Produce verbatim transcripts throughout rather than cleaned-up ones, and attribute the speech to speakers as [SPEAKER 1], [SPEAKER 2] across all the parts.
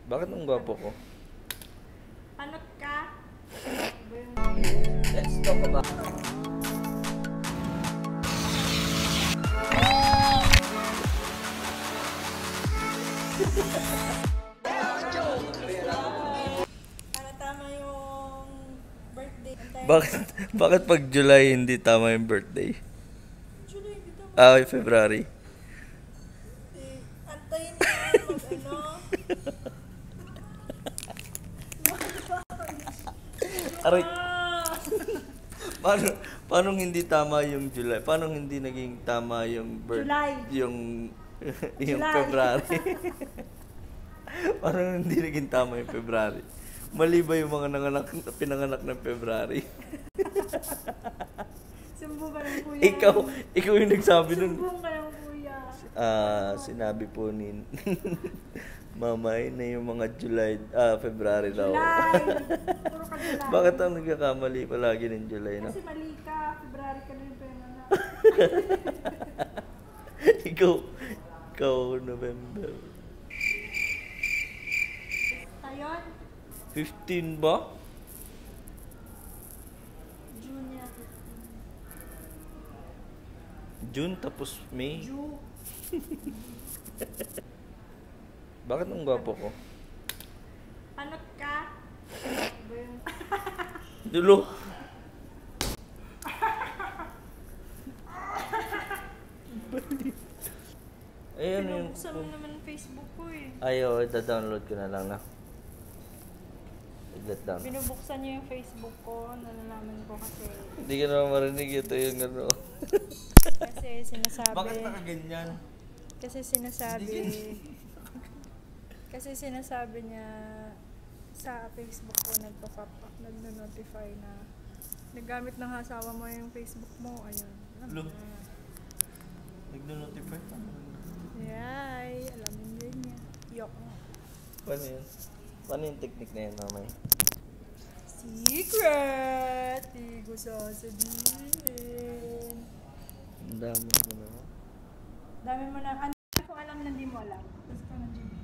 [SPEAKER 1] Bakit ang gwapo ko?
[SPEAKER 2] Anot ka?
[SPEAKER 1] Let's talk about...
[SPEAKER 2] Para tama yung birthday. Antayin.
[SPEAKER 1] Bakit, bakit pag July hindi tama yung birthday?
[SPEAKER 2] July, hindi tama.
[SPEAKER 1] Ah, February.
[SPEAKER 2] Eh, antayin na mag ano.
[SPEAKER 1] Aray,
[SPEAKER 2] Ah!
[SPEAKER 1] paano, paano hindi tama yung July? Paano hindi naging tama yung birth...
[SPEAKER 2] July.
[SPEAKER 1] Yung, yung
[SPEAKER 2] July.
[SPEAKER 1] February? Paano hindi naging tama yung February? Mali ba yung mga nanganak, pinanganak ng February?
[SPEAKER 2] Sumbong ka ng kuya.
[SPEAKER 1] Ikaw, ikaw yung nagsabi nun.
[SPEAKER 2] Sumbong ka ng kuya.
[SPEAKER 1] Ah, sinabi po ni Mamay na yung mga July, ah, February daw.
[SPEAKER 2] July. Puro ka July.
[SPEAKER 1] Bakit ang nagkakamali palagi ng July, no?
[SPEAKER 2] Kasi mali ka. February ka na yung pinanganak.
[SPEAKER 1] ikaw, ikaw, November.
[SPEAKER 2] Tayon.
[SPEAKER 1] fifteen ba?
[SPEAKER 2] June yata.
[SPEAKER 1] June tapos May.
[SPEAKER 2] June.
[SPEAKER 1] Bakit ang gwapo ko?
[SPEAKER 2] Anot ka?
[SPEAKER 1] Dulo. Ayun yung...
[SPEAKER 2] Pinubuksan mo naman ang Facebook ko eh.
[SPEAKER 1] Ayaw, ida-download ko na lang na. Let down.
[SPEAKER 2] Binubuksan niyo yung Facebook ko, nalalaman ko kasi.
[SPEAKER 1] Hindi ka naman marinig ito yung ano.
[SPEAKER 2] Kasi sinasabi.
[SPEAKER 1] Bakit nakaganyan?
[SPEAKER 2] Kasi sinasabi. Kasi sinasabi niya sa Facebook ko nagpo-pop up, nagno-notify na nagamit ng asawa mo yung Facebook mo. Ayun.
[SPEAKER 1] Look. Nagno-notify pa.
[SPEAKER 2] Yay, alam mo din niya. Yok.
[SPEAKER 1] Paano yun? Paano yung technique na yun, mamay?
[SPEAKER 2] Secret! Di ko sasabihin.
[SPEAKER 1] Ang dami mo naman.
[SPEAKER 2] Dami mo na. Ano kung alam na di mo alam? Tapos ka na dyan.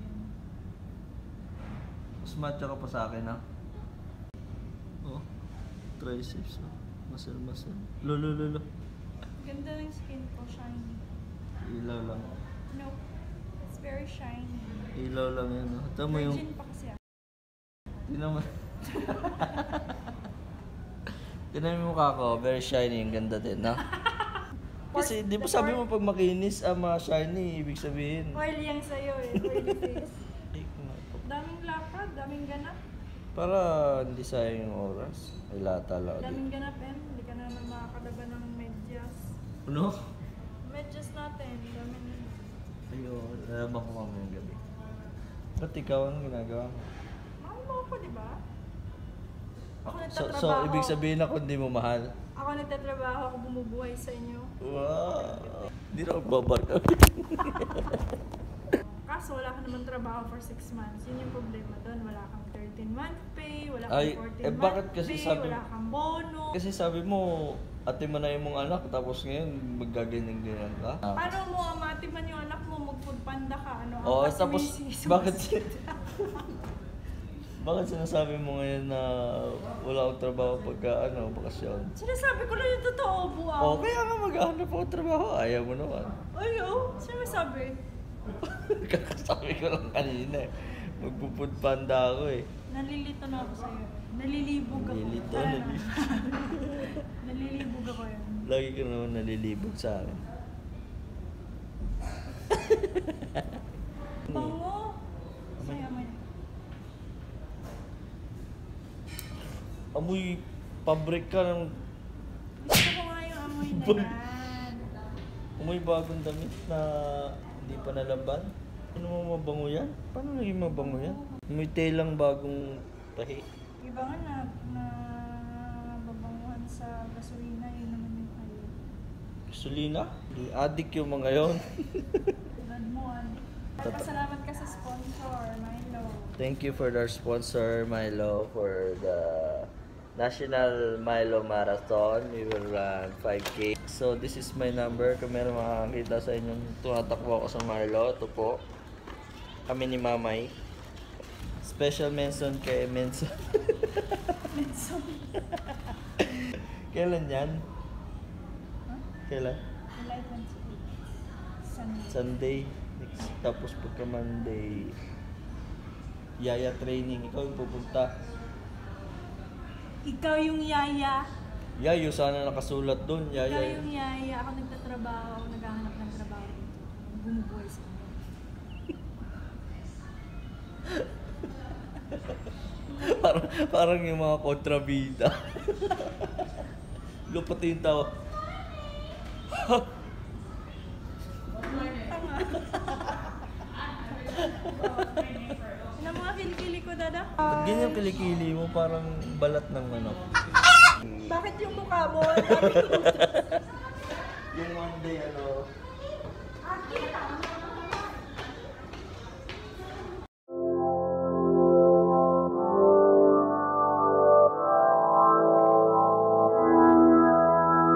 [SPEAKER 1] Mas matcha ka pa sa akin, ha? Oh, triceps, oh. Muscle, muscle. Lolo, lolo.
[SPEAKER 2] Ganda ng skin ko, shiny.
[SPEAKER 1] Ilaw lang.
[SPEAKER 2] Nope. It's very shiny.
[SPEAKER 1] Ilaw lang yan, oh. Tama yung...
[SPEAKER 2] Virgin pa kasi ako.
[SPEAKER 1] Di naman. Tinan mo yung mukha ko, very shiny, yung ganda din, no? Kasi di ba sabi mo pag makinis, ah, ma-shiny, ibig sabihin.
[SPEAKER 2] Oily yang sa'yo eh. Oily face.
[SPEAKER 1] Ay, kumain.
[SPEAKER 2] Daming lakad, daming ganap.
[SPEAKER 1] Para hindi sayang yung oras. Ay, lata lang.
[SPEAKER 2] Daming ganap eh. Hindi ka na naman makakadaba ng medyas.
[SPEAKER 1] Ano?
[SPEAKER 2] Medyas natin, daming...
[SPEAKER 1] Ayun, nalaban ko mamayang gabi. Ba't ikaw, anong ginagawa mo?
[SPEAKER 2] Mahal mo ako, di ba? Ako
[SPEAKER 1] So,
[SPEAKER 2] nagtatrabaho.
[SPEAKER 1] so, ibig sabihin ako hindi mo mahal?
[SPEAKER 2] Ako nagtatrabaho, ako bumubuhay sa inyo.
[SPEAKER 1] Wow! Hindi na ako babarka.
[SPEAKER 2] Kaso wala ka naman trabaho for six months. Yun yung problema doon. Wala kang thirteen month pay, wala kang
[SPEAKER 1] Ay,
[SPEAKER 2] fourteen
[SPEAKER 1] eh,
[SPEAKER 2] month
[SPEAKER 1] bakit kasi
[SPEAKER 2] pay,
[SPEAKER 1] sabi-
[SPEAKER 2] wala kang bono.
[SPEAKER 1] Kasi sabi mo, ate mo na yung mong anak, tapos ngayon, maggaganyan-ganyan ka.
[SPEAKER 2] Paano mo amatiman yung anak mo, mag-food panda ka, ano? ang
[SPEAKER 1] Oo,
[SPEAKER 2] kasi
[SPEAKER 1] tapos,
[SPEAKER 2] misis,
[SPEAKER 1] bakit,
[SPEAKER 2] sumisid.
[SPEAKER 1] bakit sinasabi mo ngayon na wala akong trabaho pagka, ano, bakasyon?
[SPEAKER 2] Sinasabi ko lang yung totoo, buwang.
[SPEAKER 1] Oo, kaya nga maghahanap ako ng trabaho, ayaw mo naman.
[SPEAKER 2] Ayaw, sino sabi?
[SPEAKER 1] Kakasabi ko lang kanina eh. Magpupud panda ako eh.
[SPEAKER 2] Nalilito na ako sa'yo. Nalilibog ako.
[SPEAKER 1] Nalilito,
[SPEAKER 2] Tara na.
[SPEAKER 1] nalilito.
[SPEAKER 2] Nalilibog ako yun.
[SPEAKER 1] Lagi ka naman nalilibog sa akin.
[SPEAKER 2] Bango! Sa'yo, amoy.
[SPEAKER 1] Amoy pabrik ka ng...
[SPEAKER 2] Gusto ko nga yung amoy na yan.
[SPEAKER 1] Amoy bagong damit na hindi pa nalaban. Ano mo mabango yan? Paano naging mabango yan? Amoy telang bagong tahi.
[SPEAKER 2] Iba nga na, na babanguhan sa gasolina, yun naman yung kayo.
[SPEAKER 1] Gasolina? Di addict yung mga yon.
[SPEAKER 2] Tulad mo, ano. Pasalamat ka sa sponsor, Milo.
[SPEAKER 1] Thank you for our sponsor, Milo, for the National Milo Marathon. We will run five K. So this is my number. Kung meron makakakita sa inyong tumatakbo ako sa Milo, ito po. Kami ni Mamay. Special mention kay Menson.
[SPEAKER 2] Minsan.
[SPEAKER 1] Kailan yan?
[SPEAKER 2] Huh?
[SPEAKER 1] Kailan?
[SPEAKER 2] July twenty-eight. Sunday.
[SPEAKER 1] Sunday. Next, tapos pagka Monday, Yaya training. Ikaw yung pupunta.
[SPEAKER 2] Ikaw yung yaya.
[SPEAKER 1] Yayo, sana nakasulat doon.
[SPEAKER 2] Ikaw
[SPEAKER 1] Yaya.
[SPEAKER 2] yung yaya. Ako nagtatrabaho. Ako naghahanap ng trabaho dito. Bumubuhay sa inyo.
[SPEAKER 1] parang, parang yung mga kontrabida. Lupot yung tawa.
[SPEAKER 2] Ano mga kilikili ko, dada?
[SPEAKER 1] Ba't ganyan kilikili mo? Parang balat ng ano.
[SPEAKER 2] Bakit yung mukha mo?
[SPEAKER 1] Yung one day ano.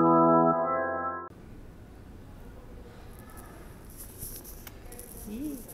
[SPEAKER 1] Yee.